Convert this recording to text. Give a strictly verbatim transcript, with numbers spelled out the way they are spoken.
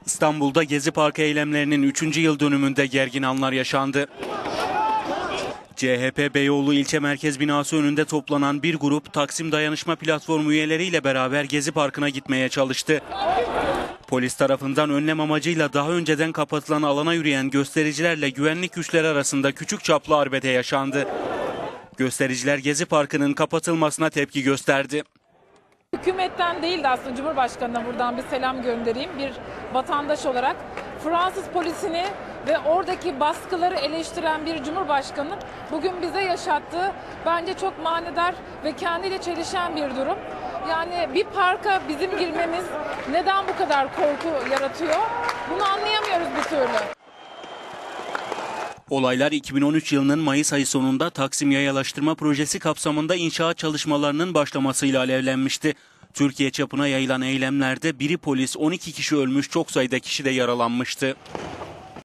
İstanbul'da Gezi Parkı eylemlerinin üçüncü yıl dönümünde gergin anlar yaşandı. C H P Beyoğlu ilçe merkez binası önünde toplanan bir grup Taksim Dayanışma Platformu üyeleriyle beraber Gezi Parkı'na gitmeye çalıştı. Polis tarafından önlem amacıyla daha önceden kapatılan alana yürüyen göstericilerle güvenlik güçleri arasında küçük çaplı arbede yaşandı. Göstericiler Gezi Parkı'nın kapatılmasına tepki gösterdi. Hükümetten değil de aslında Cumhurbaşkanı'na buradan bir selam göndereyim. Bir vatandaş olarak Fransız polisini ve oradaki baskıları eleştiren bir Cumhurbaşkanı bugün bize yaşattığı bence çok manidar ve kendiyle çelişen bir durum. Yani bir parka bizim girmemiz neden bu kadar korku yaratıyor? Bunu anlayamıyoruz bir türlü. Olaylar iki bin on üç yılının Mayıs ayı sonunda Taksim Yayalaştırma Projesi kapsamında inşaat çalışmalarının başlamasıyla alevlenmişti. Türkiye çapına yayılan eylemlerde biri polis, on iki kişi ölmüş, çok sayıda kişi de yaralanmıştı.